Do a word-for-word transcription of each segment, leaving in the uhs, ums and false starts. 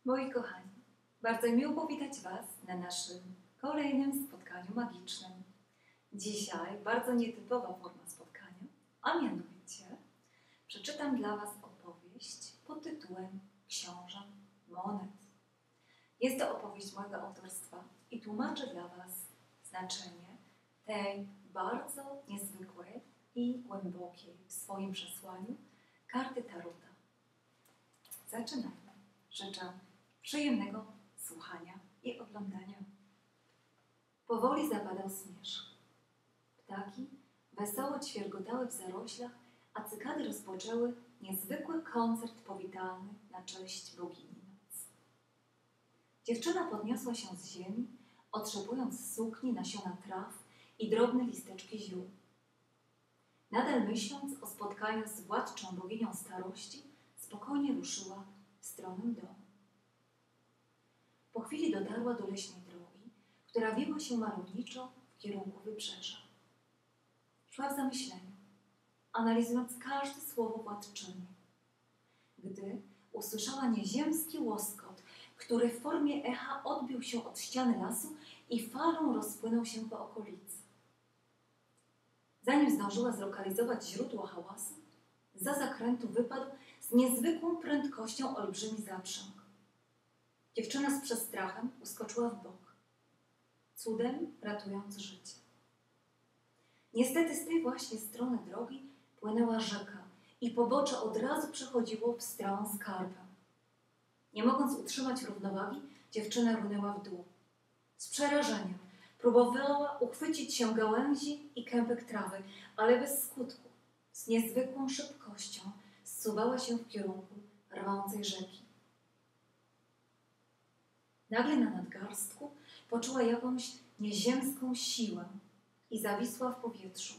Moi kochani, bardzo miło powitać Was na naszym kolejnym spotkaniu magicznym. Dzisiaj bardzo nietypowa forma spotkania, a mianowicie przeczytam dla Was opowieść pod tytułem Książę Monet. Jest to opowieść mojego autorstwa i tłumaczę dla Was znaczenie tej bardzo niezwykłej i głębokiej w swoim przesłaniu karty Tarota. Zaczynajmy. Życzę przyjemnego słuchania i oglądania. Powoli zapadał zmierzch. Ptaki wesoło ćwiergotały w zaroślach, a cykady rozpoczęły niezwykły koncert powitalny na cześć bogini nocy. Dziewczyna podniosła się z ziemi, otrzepując z sukni nasiona traw i drobne listeczki ziół. Nadal myśląc o spotkaniu z władczą boginią starości, spokojnie ruszyła w stronę domu. Po chwili dotarła do leśnej drogi, która wiła się malowniczo w kierunku wybrzeża. Szła w zamyśleniu, analizując każde słowo władczyni, gdy usłyszała nieziemski łoskot, który w formie echa odbił się od ściany lasu i falą rozpłynął się po okolicy. Zanim zdążyła zlokalizować źródło hałasu, za zakrętu wypadł z niezwykłą prędkością olbrzymi zaprząg. Dziewczyna z przestrachem uskoczyła w bok, cudem ratując życie. Niestety z tej właśnie strony drogi płynęła rzeka i pobocze od razu przechodziło w stronę skarpę. Nie mogąc utrzymać równowagi, dziewczyna runęła w dół. Z przerażeniem próbowała uchwycić się gałęzi i kępek trawy, ale bez skutku. Z niezwykłą szybkością zsuwała się w kierunku rwącej rzeki. Nagle na nadgarstku poczuła jakąś nieziemską siłę i zawisła w powietrzu.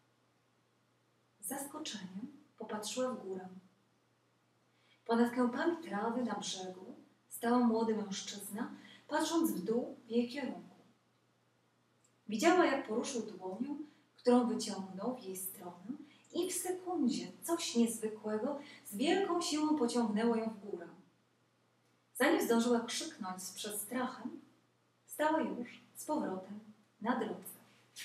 Z zaskoczeniem popatrzyła w górę. Ponad kępami trawy na brzegu stał młody mężczyzna, patrząc w dół w jej kierunku. Widziała, jak poruszył dłonią, którą wyciągnął w jej stronę, i w sekundzie coś niezwykłego z wielką siłą pociągnęło ją w górę. Zanim zdążyła krzyknąć z przestrachem, stała już z powrotem na drodze.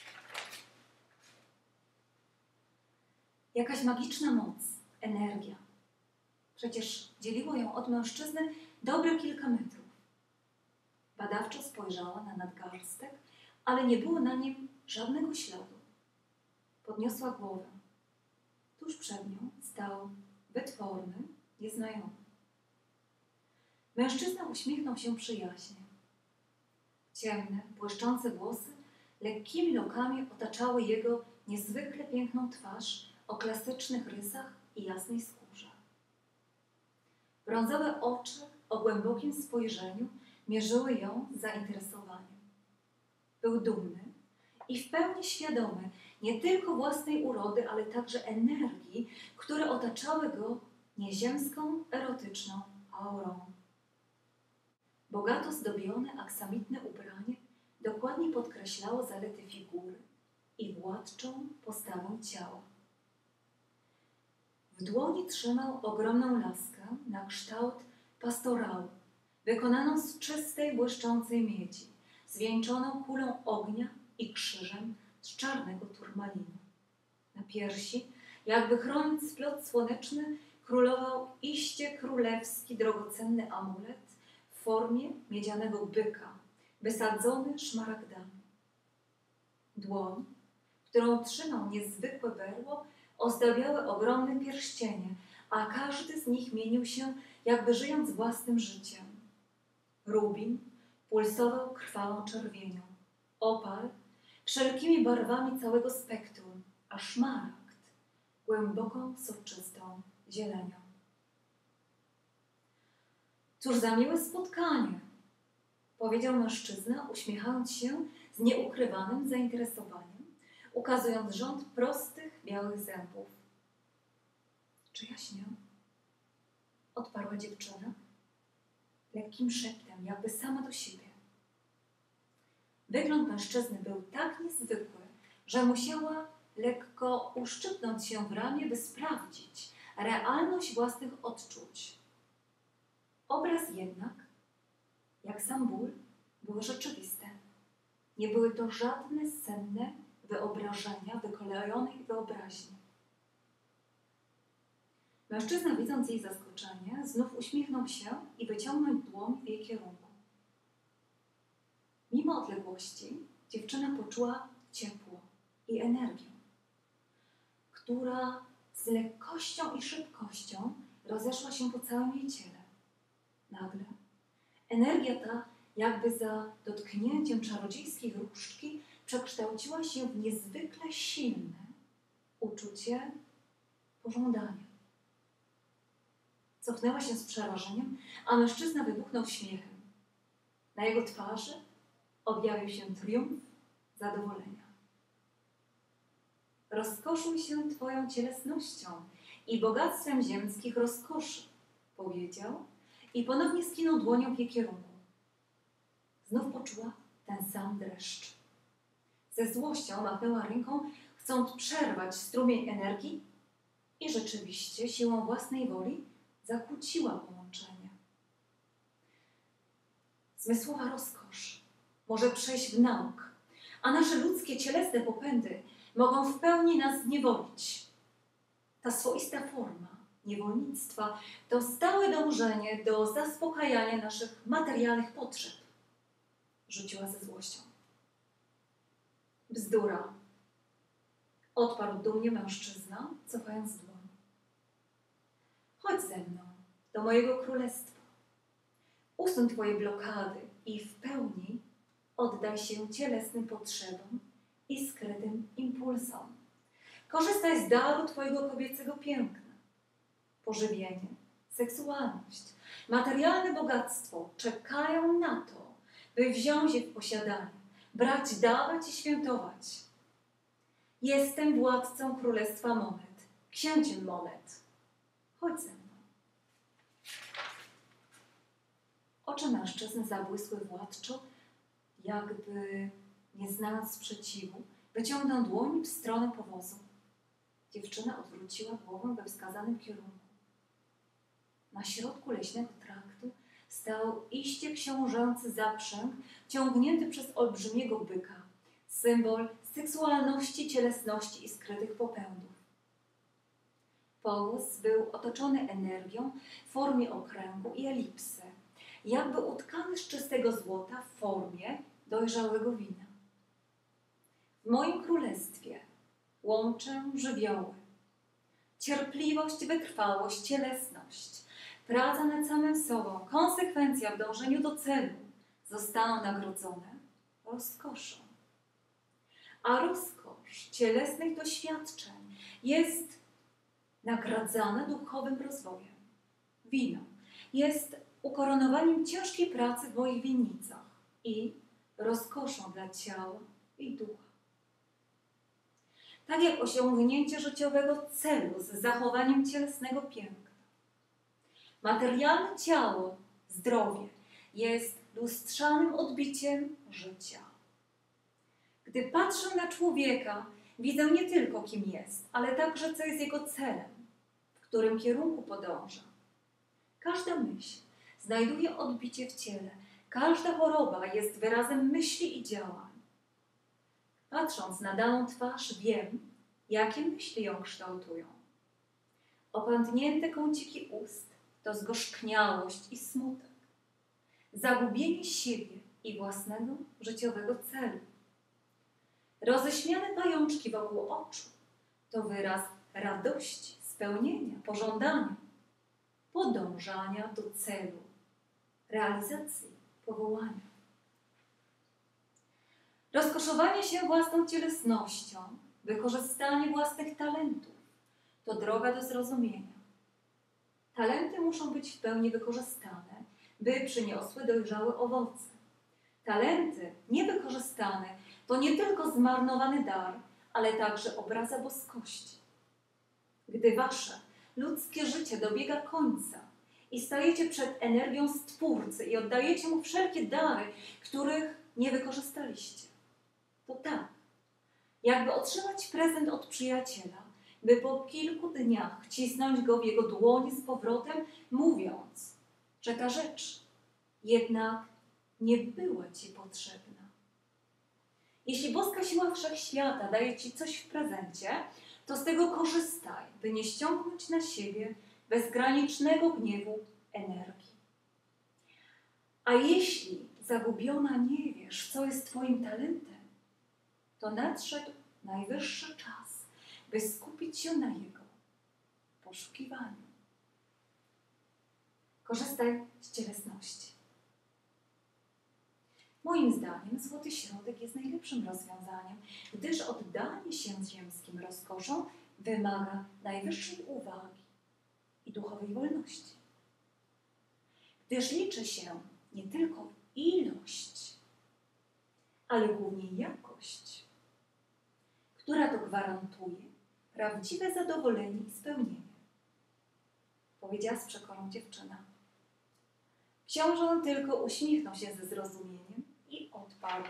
Jakaś magiczna moc, energia. Przecież dzieliło ją od mężczyzny dobre kilka metrów. Badawczo spojrzała na nadgarstek, ale nie było na nim żadnego śladu. Podniosła głowę. Tuż przed nią stał wytworny, nieznajomy. Mężczyzna uśmiechnął się przyjaźnie. Ciemne, błyszczące włosy lekkimi lokami otaczały jego niezwykle piękną twarz o klasycznych rysach i jasnej skórze. Brązowe oczy o głębokim spojrzeniu mierzyły ją z zainteresowaniem. Był dumny i w pełni świadomy nie tylko własnej urody, ale także energii, które otaczały go nieziemską, erotyczną aurą. Bogato zdobione aksamitne ubranie dokładnie podkreślało zalety figury i władczą postawę ciała. W dłoni trzymał ogromną laskę na kształt pastorału, wykonaną z czystej, błyszczącej miedzi, zwieńczoną kulą ognia i krzyżem z czarnego turmalinu. Na piersi, jakby chroniąc splot słoneczny, królował iście królewski, drogocenny amulet w formie miedzianego byka, wysadzony szmaragdami. Dłoń, którą trzymał niezwykłe berło, ozdabiały ogromne pierścienie, a każdy z nich mienił się, jakby żyjąc własnym życiem. Rubin pulsował krwawą czerwienią, opal wszelkimi barwami całego spektrum, a szmaragd głęboką, soczystą zielenią. Cóż za miłe spotkanie, powiedział mężczyzna, uśmiechając się z nieukrywanym zainteresowaniem, ukazując rząd prostych, białych zębów. Czy ja śnię? Odparła dziewczyna lekkim szeptem, jakby sama do siebie. Wygląd mężczyzny był tak niezwykły, że musiała lekko uszczypnąć się w ramię, by sprawdzić realność własnych odczuć. Obraz jednak jak sam ból, były rzeczywiste. Nie były to żadne senne wyobrażenia wykolejonej wyobraźni. Mężczyzna, widząc jej zaskoczenie, znów uśmiechnął się i wyciągnął dłoń w jej kierunku. Mimo odległości dziewczyna poczuła ciepło i energię, która z lekkością i szybkością rozeszła się po całym jej ciele. Nagle energia ta, jakby za dotknięciem czarodziejskiej różdżki, przekształciła się w niezwykle silne uczucie pożądania. Cofnęła się z przerażeniem, a mężczyzna wybuchnął śmiechem. Na jego twarzy objawił się triumf zadowolenia. Rozkoszuj się Twoją cielesnością i bogactwem ziemskich rozkoszy, powiedział i ponownie skinął dłonią w jej kierunku. Znów poczuła ten sam dreszcz. Ze złością machnęła ręką, chcąc przerwać strumień energii i rzeczywiście siłą własnej woli zakłóciła połączenie. Zmysłowa rozkosz może przejść w nauk, a nasze ludzkie cielesne popędy mogą w pełni nas zniewolić. Ta swoista forma niewolnictwa to stałe dążenie do zaspokajania naszych materialnych potrzeb, rzuciła ze złością. Bzdura, odparł dumnie mężczyzna, cofając dłoń. Chodź ze mną do mojego królestwa. Usuń Twoje blokady i w pełni oddaj się cielesnym potrzebom i skrytym impulsom. Korzystaj z daru Twojego kobiecego piękna. Pożywienie, seksualność, materialne bogactwo czekają na to, by wziąć je w posiadanie, brać, dawać i świętować. Jestem władcą królestwa monet, księciem monet. Chodź ze mną. Oczy mężczyzny zabłysły władczo, jakby nie znając sprzeciwu, wyciągnął dłoń w stronę powozu. Dziewczyna odwróciła głowę we wskazanym kierunku. Na środku leśnego traktu stał iście książęcy zaprzęg ciągnięty przez olbrzymiego byka, symbol seksualności, cielesności i skrytych popędów. Powóz był otoczony energią w formie okręgu i elipsy, jakby utkany z czystego złota w formie dojrzałego wina. W moim królestwie łączę żywioły, cierpliwość, wytrwałość, cielesność, praca nad samym sobą, konsekwencja w dążeniu do celu zostaną nagrodzone rozkoszą. A rozkosz cielesnych doświadczeń jest nagradzana duchowym rozwojem. Wino jest ukoronowaniem ciężkiej pracy w moich winnicach i rozkoszą dla ciała i ducha. Tak jak osiągnięcie życiowego celu z zachowaniem cielesnego piękna. Materialne ciało, zdrowie jest lustrzanym odbiciem życia. Gdy patrzę na człowieka, widzę nie tylko kim jest, ale także co jest jego celem, w którym kierunku podąża. Każda myśl znajduje odbicie w ciele. Każda choroba jest wyrazem myśli i działań. Patrząc na daną twarz, wiem, jakie myśli ją kształtują. Opętnięte kąciki ust to zgorzkniałość i smutek. Zagubienie siebie i własnego życiowego celu. Roześmiane pajączki wokół oczu to wyraz radości, spełnienia, pożądania, podążania do celu, realizacji powołania. Rozkoszowanie się własną cielesnością, wykorzystanie własnych talentów to droga do zrozumienia. Talenty muszą być w pełni wykorzystane, by przyniosły dojrzałe owoce. Talenty niewykorzystane to nie tylko zmarnowany dar, ale także obraza boskości. Gdy wasze ludzkie życie dobiega końca i stajecie przed energią Stwórcy i oddajecie Mu wszelkie dary, których nie wykorzystaliście, to tak, jakby otrzymać prezent od przyjaciela, by po kilku dniach wcisnąć go w jego dłonie z powrotem, mówiąc, że ta rzecz jednak nie była Ci potrzebna. Jeśli boska siła wszechświata daje Ci coś w prezencie, to z tego korzystaj, by nie ściągnąć na siebie bezgranicznego gniewu energii. A jeśli zagubiona nie wiesz, co jest Twoim talentem, to nadszedł najwyższy czas, by skupić się na jego poszukiwaniu. Korzystaj z cielesności. Moim zdaniem złoty środek jest najlepszym rozwiązaniem, gdyż oddanie się ziemskim rozkoszom wymaga najwyższej uwagi i duchowej wolności. Gdyż liczy się nie tylko ilość, ale głównie jakość, która to gwarantuje prawdziwe zadowolenie i spełnienie. Powiedziała z przekorą dziewczyna. Książę tylko uśmiechnął się ze zrozumieniem i odparł.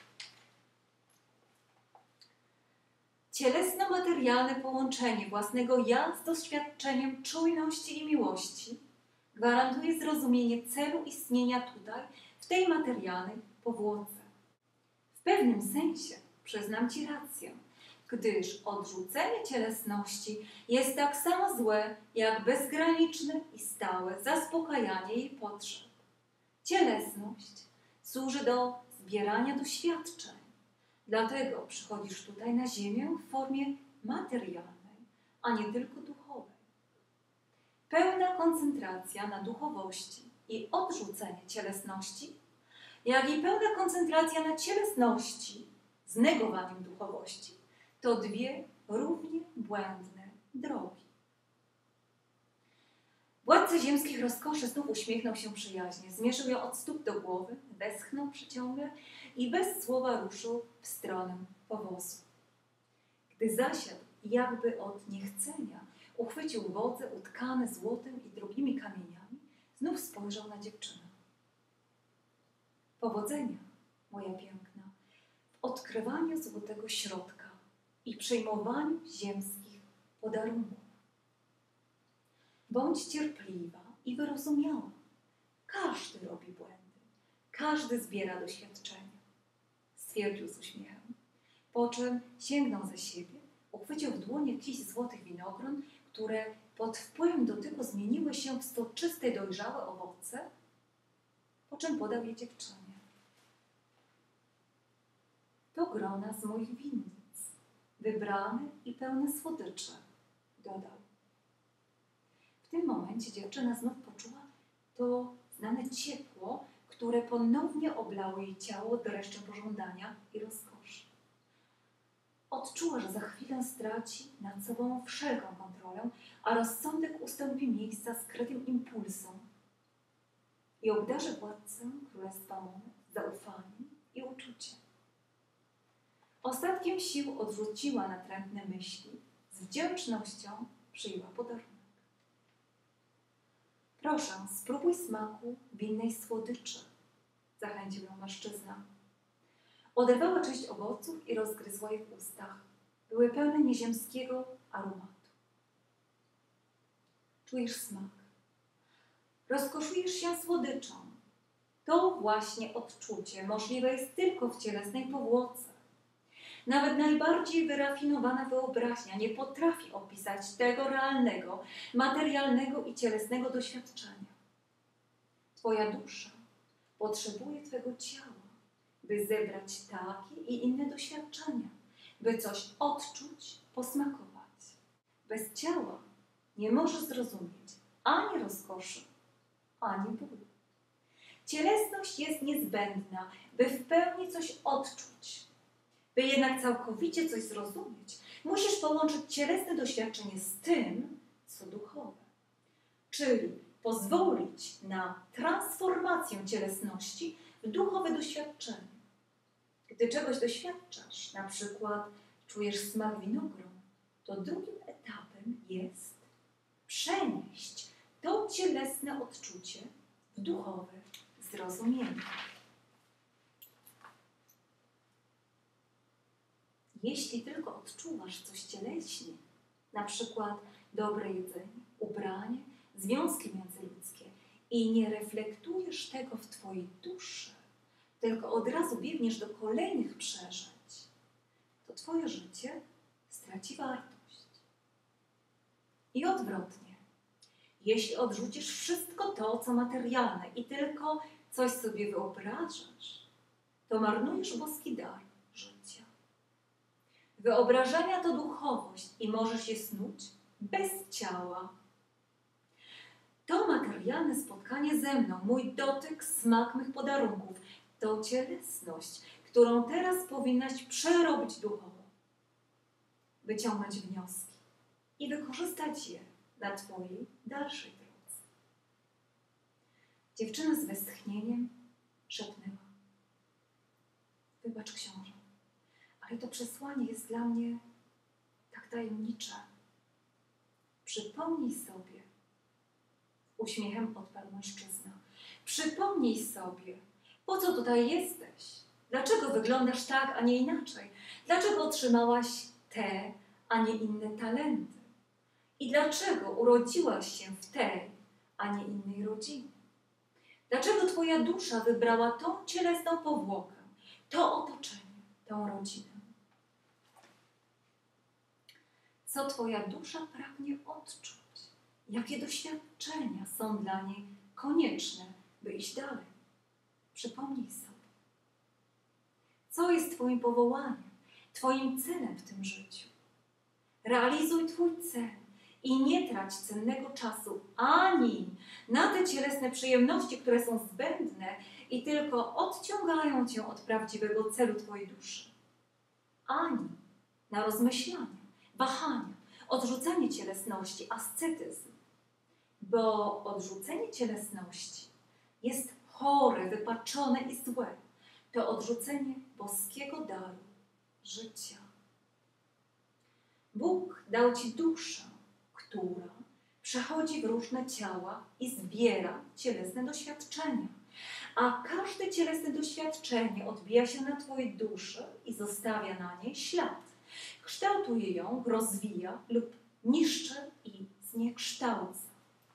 Cielesno-materialne połączenie własnego ja z doświadczeniem czujności i miłości gwarantuje zrozumienie celu istnienia tutaj, w tej materialnej powłoce. W pewnym sensie przyznam Ci rację, gdyż odrzucenie cielesności jest tak samo złe, jak bezgraniczne i stałe zaspokajanie jej potrzeb. Cielesność służy do zbierania doświadczeń. Dlatego przychodzisz tutaj na ziemię w formie materialnej, a nie tylko duchowej. Pełna koncentracja na duchowości i odrzucenie cielesności, jak i pełna koncentracja na cielesności z negowaniem duchowości, to dwie równie błędne drogi. Władca ziemskich rozkoszy znów uśmiechnął się przyjaźnie, zmierzył ją od stóp do głowy, westchnął przeciągle i bez słowa ruszył w stronę powozu. Gdy zasiadł, jakby od niechcenia, uchwycił wodze utkane złotem i drugimi kamieniami, znów spojrzał na dziewczynę. Powodzenia, moja piękna, w odkrywaniu złotego środka i przyjmowaniu ziemskich podarunków. Bądź cierpliwa i wyrozumiała. Każdy robi błędy. Każdy zbiera doświadczenia. Stwierdził z uśmiechem. Po czym sięgnął za siebie, uchwycił w dłonie kiść złotych winogron, które pod wpływem dotyku zmieniły się w soczyste, dojrzałe owoce, po czym podał je dziewczynie. To grona z moich winnic, wybrane i pełne słodyczy, dodał. W tym momencie dziewczyna znów poczuła to znane ciepło, które ponownie oblało jej ciało dreszczem pożądania i rozkoszy. Odczuła, że za chwilę straci nad sobą wszelką kontrolę, a rozsądek ustąpi miejsca skrytym impulsom i obdarzy władcę Królestwa Monet zaufaniem i uczuciem. Ostatkiem sił odrzuciła natrętne myśli, z wdzięcznością przyjęła podarunek. Proszę, spróbuj smaku winnej słodyczy, zachęcił ją mężczyzna. Oderwała część owoców i rozgryzła je w ustach. Były pełne nieziemskiego aromatu. Czujesz smak. Rozkoszujesz się słodyczą. To właśnie odczucie możliwe jest tylko w cielesnej powłoce. Nawet najbardziej wyrafinowana wyobraźnia nie potrafi opisać tego realnego, materialnego i cielesnego doświadczenia. Twoja dusza potrzebuje Twego ciała, by zebrać takie i inne doświadczenia, by coś odczuć, posmakować. Bez ciała nie możesz zrozumieć ani rozkoszy, ani bólu. Cielesność jest niezbędna, by w pełni coś odczuć. By jednak całkowicie coś zrozumieć, musisz połączyć cielesne doświadczenie z tym, co duchowe. Czyli pozwolić na transformację cielesności w duchowe doświadczenie. Gdy czegoś doświadczasz, na przykład czujesz smak winogron, to drugim etapem jest przenieść to cielesne odczucie w duchowe zrozumienie. Jeśli tylko odczuwasz coś cieleśnie, na przykład dobre jedzenie, ubranie, związki międzyludzkie i nie reflektujesz tego w Twojej duszy, tylko od razu biegniesz do kolejnych przeżyć, to twoje życie straci wartość. I odwrotnie. Jeśli odrzucisz wszystko to, co materialne i tylko coś sobie wyobrażasz, to marnujesz boski dar życia. Wyobrażenia to duchowość i możesz je snuć bez ciała. To materialne spotkanie ze mną, mój dotyk, smak mych podarunków, to cielesność, którą teraz powinnaś przerobić duchowo, wyciągnąć wnioski i wykorzystać je na twojej dalszej drodze. Dziewczyna z westchnieniem szepnęła: wybacz, książę, ale to przesłanie jest dla mnie tak tajemnicze. Przypomnij sobie, uśmiechem odparł mężczyzna, przypomnij sobie, po co tutaj jesteś? Dlaczego wyglądasz tak, a nie inaczej? Dlaczego otrzymałaś te, a nie inne talenty? I dlaczego urodziłaś się w tej, a nie innej rodzinie? Dlaczego twoja dusza wybrała tą cielesną powłokę, to otoczenie, tą rodzinę? Co twoja dusza pragnie odczuć? Jakie doświadczenia są dla niej konieczne, by iść dalej? Przypomnij sobie. Co jest twoim powołaniem, twoim celem w tym życiu? Realizuj twój cel i nie trać cennego czasu ani na te cielesne przyjemności, które są zbędne i tylko odciągają cię od prawdziwego celu twojej duszy, ani na rozmyślania, wahania, odrzucanie cielesności, ascetyzm. Bo odrzucenie cielesności jest chore, wypaczone i złe. To odrzucenie boskiego daru życia. Bóg dał ci duszę, która przechodzi w różne ciała i zbiera cielesne doświadczenia. A każde cielesne doświadczenie odbija się na twojej duszy i zostawia na niej ślad. Kształtuje ją, rozwija lub niszczy i zniekształca.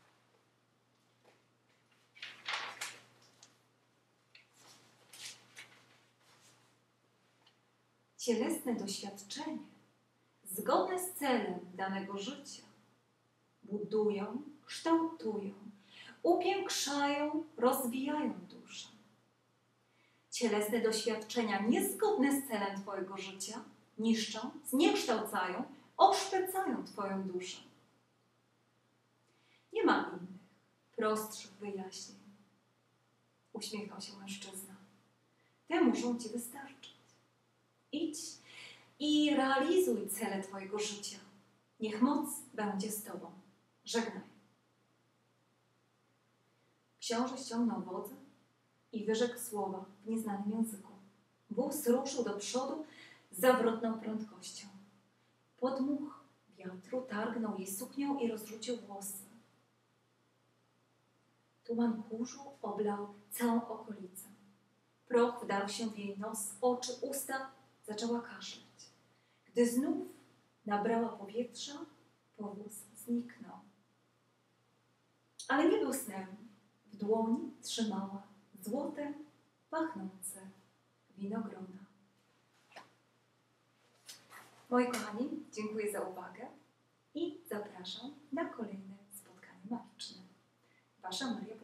Cielesne doświadczenie, zgodne z celem danego życia, budują, kształtują, upiększają, rozwijają duszę. Cielesne doświadczenia niezgodne z celem twojego życia niszczą, zniekształcają, oszpecają twoją duszę. Nie ma innych, prostszych wyjaśnień. Uśmiechnął się mężczyzna. Te muszą ci wystarczyć. Idź i realizuj cele twojego życia. Niech moc będzie z tobą. Żegnaj. Książę ściągnął wodzę i wyrzekł słowa w nieznanym języku. Wóz ruszył do przodu z zawrotną prędkością. Podmuch wiatru targnął jej suknią i rozrzucił włosy. Tuman kurzu oblał całą okolicę. Proch wdarł się w jej nos, oczy, usta, zaczęła kaszleć. Gdy znów nabrała powietrza, powóz zniknął. Ale nie był snem. W dłoni trzymała złote, pachnące winogrona. Moi kochani, dziękuję za uwagę i zapraszam na kolejne spotkanie magiczne. Wasza Maria.